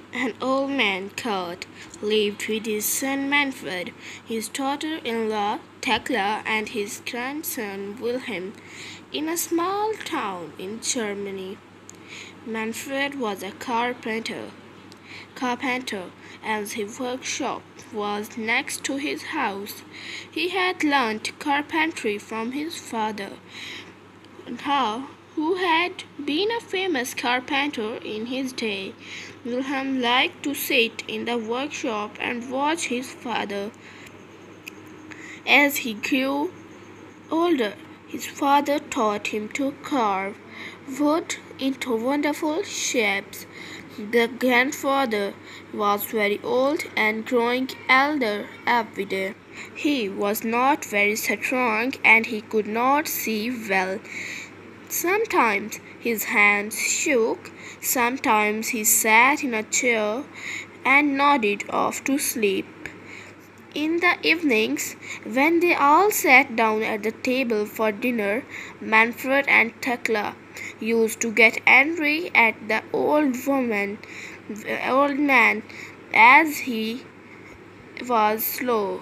An old man Kurt lived with his son Manfred, his daughter-in-law Thekla, and his grandson Wilhelm in a small town in Germany. Manfred was a carpenter, and his workshop was next to his house. He had learnt carpentry from his father, who had been a famous carpenter in his day. Wilhelm liked to sit in the workshop and watch his father. As he grew older, his father taught him to carve wood into wonderful shapes. The grandfather was very old and growing older every day. He was not very strong and he could not see well. Sometimes his hands shook, sometimes he sat in a chair and nodded off to sleep. In the evenings, when they all sat down at the table for dinner, Manfred and Thekla used to get angry at the old man, as he was slow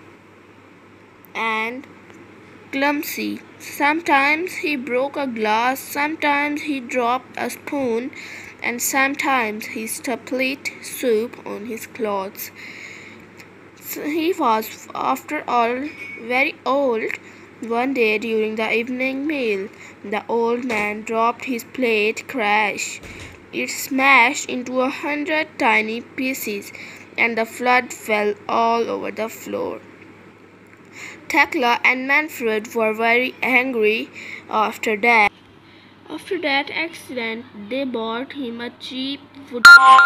and clumsy. Sometimes he broke a glass, sometimes he dropped a spoon, and sometimes he spilled soup on his clothes. He was, after all, very old. One day during the evening meal, the old man dropped his plate. Crash! It smashed into 100 tiny pieces, and the flood fell all over the floor. Thekla and Manfred were very angry after that. After that accident, they bought him a cheap wooden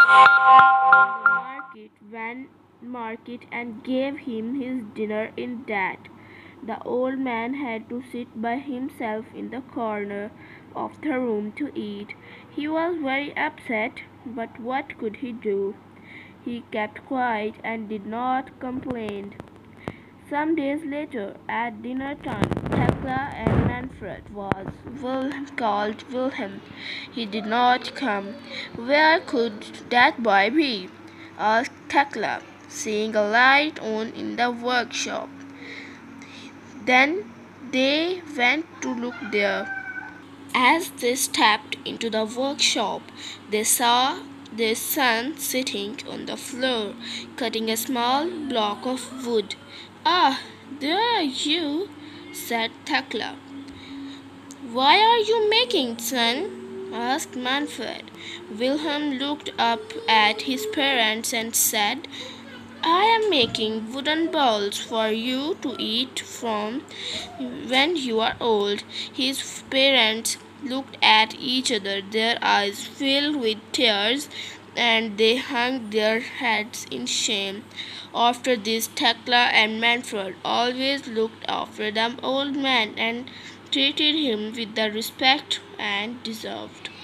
market and gave him his dinner in that. The old man had to sit by himself in the corner of the room to eat. He was very upset, but what could he do? He kept quiet and did not complain. Some days later, at dinner time, Thekla and Manfred called Wilhelm. He did not come. Where could that boy be? Asked Thekla, seeing a light on in the workshop. Then they went to look there. As they stepped into the workshop, they saw their son sitting on the floor, cutting a small block of wood. "Ah, there are you," said Thekla. "Why are you making, son?" asked Manfred. Wilhelm looked up at his parents and said, "I am making wooden bowls for you to eat from when you are old." His parents looked at each other, their eyes filled with tears, and they hung their heads in shame. After this, Thekla and Manfred always looked after the old man and treated him with the respect and deserved.